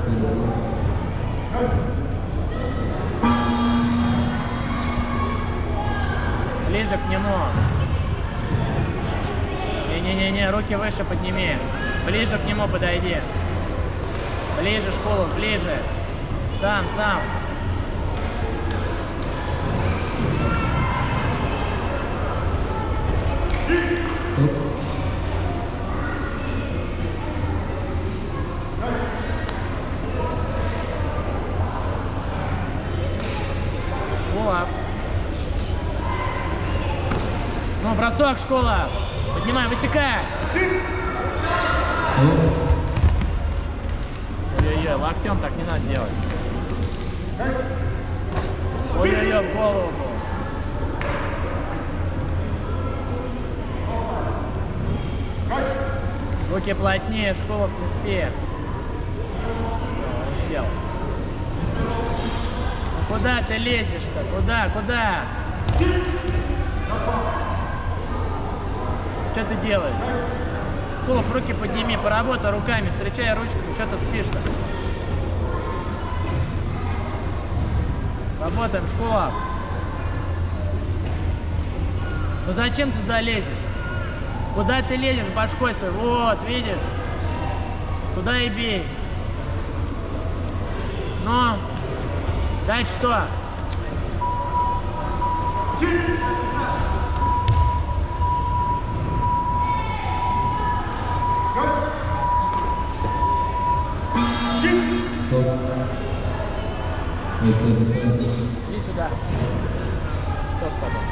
Ближе к нему. Не-не-не, руки выше подними. Ближе к нему подойди. Ближе, школу, ближе. Сам. Школа. Ну, бросок, школа. Поднимай, высекай. Ой-ой-ой, локтем так не надо делать. Ой-ой-ой, в голову. Руки плотнее, школа в кресте. Сел. Ну, куда ты лезешь-то? Куда? Что ты делаешь? Школов, руки подними, поработай руками, встречай ручками, что ты спишь-то? Работаем, Школов. Ну зачем ты туда лезешь? Куда ты лезешь башкой своей? Вот, видишь? Туда и бей. Ну, дальше что? Иди сюда. Что с тобой?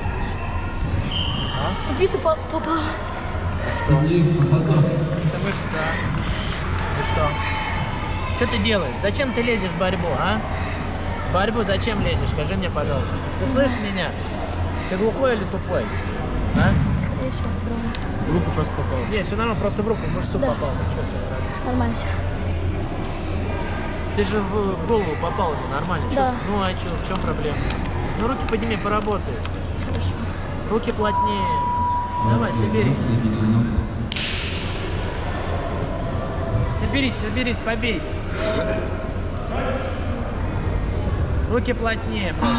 А? Убийца попал. Что? Это мышца. И что? Что ты делаешь? Зачем ты лезешь в борьбу, а? В борьбу зачем лезешь? Скажи мне, пожалуйста. Ты слышишь меня? Ты глухой или тупой? А? Скорее всего, второго. В руку просто попал. Нет, все нормально, просто в руку, в мышцу попал. Ну что, все нормально все. Ты же в голову попал, нормально. Да. Ну а что, в чем проблема? Ну руки подними, поработай. Хорошо. Руки плотнее. Давай, соберись. Соберись, побейся. Руки плотнее просто.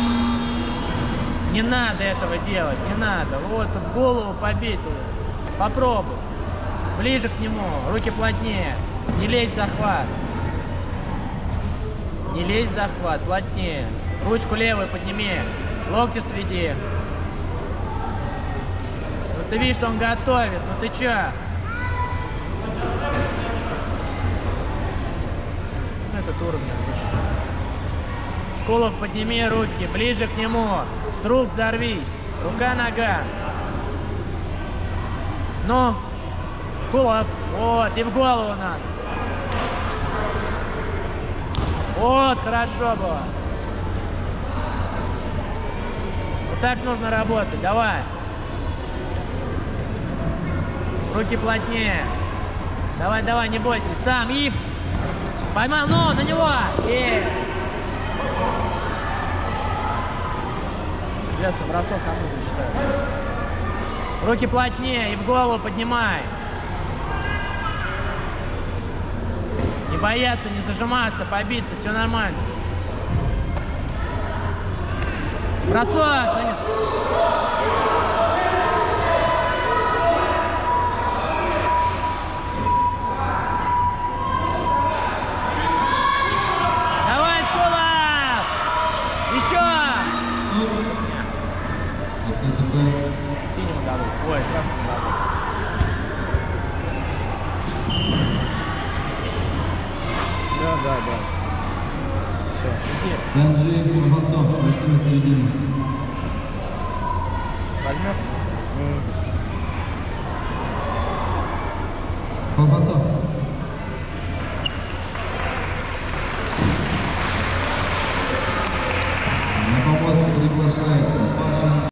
Не надо этого делать, не надо. Вот в голову побей туда. Попробуй. Ближе к нему, руки плотнее. Не лезь в захват. Не лезь в захват, плотнее. Ручку левую подними. Локти сведи. Ну ты видишь, что он готовит. Ну ты чё? Этот уровень. Школов, подними руки. Ближе к нему. С рук взорвись. Рука-нога. Ну. Школов. Вот. И в голову надо. Вот, хорошо было. Вот так нужно работать. Давай. Руки плотнее. Давай, давай, не бойся. Сам, и поймал, ну, на него. Интересно, бросок кому считаю. Руки плотнее и в голову поднимай. Не бояться, не зажиматься, побиться, все нормально. Бросок! Давай, Школа! Еще! Синему дадут. Ой, красному дадут. Да. Все, иди. Возьми на середину. Возьмешь? Колбасов.